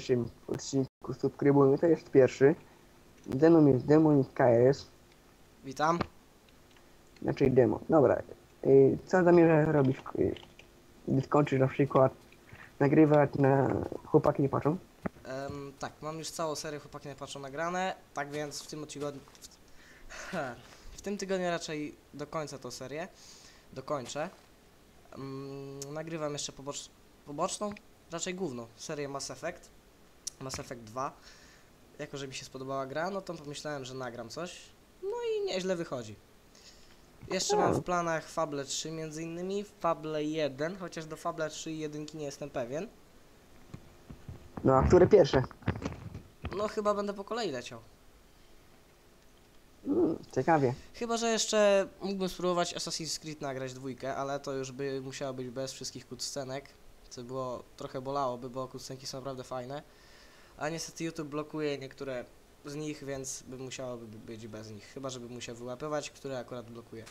dzisiejszym odcinku subskrybujmy. To jest pierwszy. Ze mną jest Demonik KS. Witam. Znaczy demo. Dobra. Co zamierzasz robić, gdy skończysz na przykład nagrywać na Chłopaki nie patrzą? Tak, mam już całą serię Chłopaki nie patrzą nagrane, tak więc w tym tygodniu... W tym tygodniu raczej dokończę tą serię. Dokończę. Nagrywam jeszcze poboczną, raczej główną, serię Mass Effect. Mass Effect 2. Jako, że mi się spodobała gra, no to pomyślałem, że nagram coś. No i nieźle wychodzi. Jeszcze mam w planach Fable 3 między innymi, Fable 1, chociaż do Fable 3 i 1 nie jestem pewien. No a które pierwsze? No chyba będę po kolei leciał. Ciekawie. Chyba, że jeszcze mógłbym spróbować Assassin's Creed nagrać dwójkę, ale to już by musiało być bez wszystkich cutscenek, co było trochę bolałoby, bo cutscenki są naprawdę fajne. A niestety YouTube blokuje niektóre z nich, więc by musiało być bez nich. Chyba, żeby musiał wyłapywać, które akurat blokuje.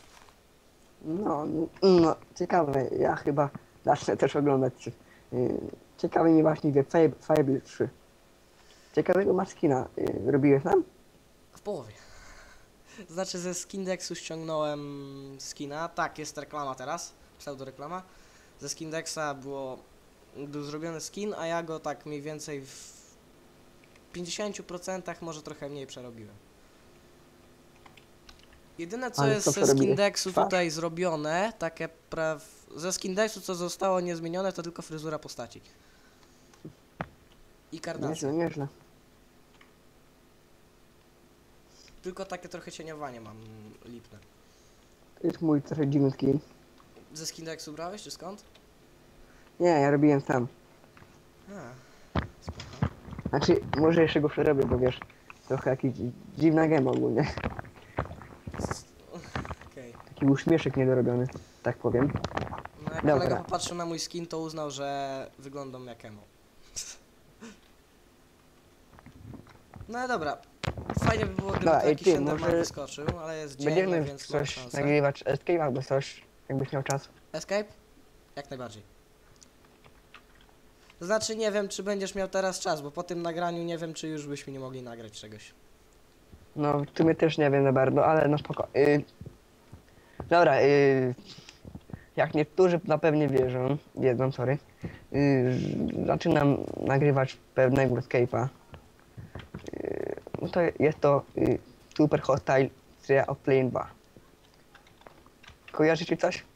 No, ciekawe. Ja chyba zacznę też oglądać. Ciekawe mi właśnie wie Fable 3. Ciekawego maskina robiłeś tam? W połowie. Znaczy ze Skindexu ściągnąłem skina. Tak, jest reklama teraz. Pseudoreklama. Ze Skindexa był zrobiony skin, a ja go tak mniej więcej w 50%, może trochę mniej przerobiłem. Jedyne co jest ze Skindexu tutaj zrobione, takie ze Skindexu co zostało niezmienione, to tylko fryzura postaci. I karnacja. Nieźle. Tylko takie trochę cieniowanie mam lipne. To jest mój trochę dziwny skin. Ze Skindexu brałeś, czy skąd? Nie, ja robiłem sam. Spoko. Znaczy, może jeszcze go przerobię, bo wiesz, trochę jakiś dziwna gema ogólnie. Okay. Taki uśmieszek niedorobiony, tak powiem. No jak kolega popatrzył na mój skin, to uznał, że wyglądam jak emo. No dobra. Fajnie by było, gdyby to jakiś Enderman wyskoczył, ale jest dzień, więc mam coś szansę. nagrywać Escape albo coś, jakbyś miał czas. Escape? Jak najbardziej. To znaczy nie wiem, czy będziesz miał teraz czas, bo po tym nagraniu nie wiem, czy już byśmy nie mogli nagrać czegoś. No, w sumie też nie wiem za bardzo, ale no spoko. Dobra, jak niektórzy na pewnie wiedzą, sorry. Zaczynam nagrywać pewnego Escape'a. No to jest to Super Hostile Seria of Plane 2. Kojarzy ci coś?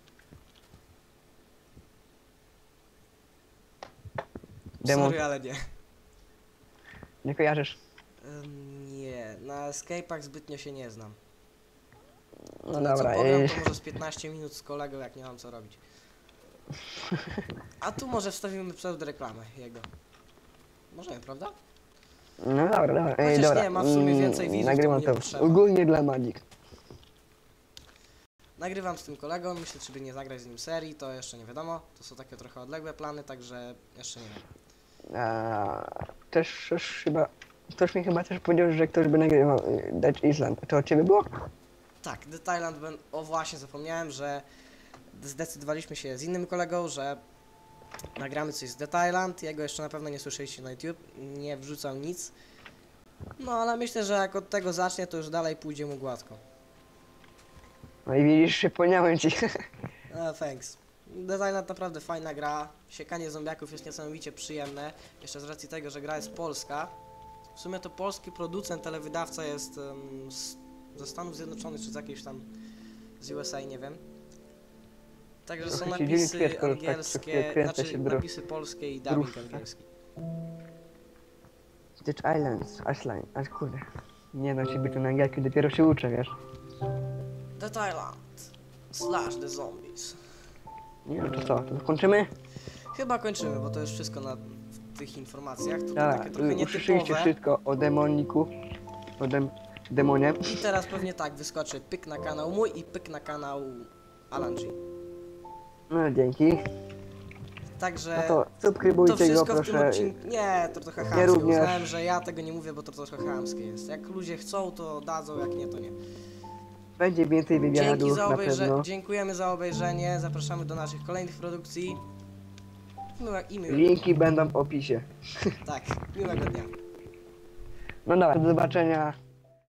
Sorry, ale nie. Nie kojarzysz? Nie, na Escape'ach zbytnio się nie znam. No co dobra. Pogram, to może z 15 minut z kolegą, jak nie mam co robić. A tu może wstawimy pseudoreklamę jego. Możemy, prawda? No dobra. Chociaż dobra. nie, ma w sumie więcej widzów, nagrywam to to ogólnie dla Magic. Nagrywam z tym kolegą, myślę, czy by nie zagrać z nim serii, to jeszcze nie wiadomo. To są takie trochę odległe plany, także jeszcze nie wiem. Ktoś mi chyba też powiedział, że ktoś by nagrywał Dead Island. To od ciebie było? Tak, The Thailand, o właśnie zapomniałem, że zdecydowaliśmy się z innym kolegą, że nagramy coś z The Thailand. Jego jeszcze na pewno nie słyszeliście na YouTube, nie wrzucał nic. No ale myślę, że jak od tego zacznie, to już dalej pójdzie mu gładko. No i widzisz, przypomniałem ci. Thanks. The Thailand naprawdę fajna gra. Siekanie zombiaków jest niesamowicie przyjemne. Jeszcze z racji tego, że gra jest polska. W sumie to polski producent, telewydawca jest ze Stanów Zjednoczonych, czy z jakiejś tam z USA, nie wiem. Także są napisy angielskie, znaczy napisy polskie i dubbing angielski. Dead Islands, ale kurde. Nie da się być na angielskim, dopiero się uczę, wiesz. The Thailand / The Zombies. Nie wiem, to co, to kończymy? Chyba kończymy, bo to już wszystko w tych informacjach. To Tak, takie trochę usłyszeliście nietypowe. wszystko o demoniku, demonie. I teraz pewnie tak, wyskoczy pyk na kanał mój i pyk na kanał Alan G. No dzięki. Także no to subskrybujcie to wszystko go, w tym proszę. odcinku. Nie, to trochę chamskie. Uznałem, że ja tego nie mówię, bo to trochę chamskie jest. Jak ludzie chcą, to dadzą, jak nie, to nie. Będzie więcej wywiadów na pewno. Dziękujemy za obejrzenie. Zapraszamy do naszych kolejnych produkcji. Miłego. Linki będą w opisie. Tak, miłego dnia. No dobra, do zobaczenia.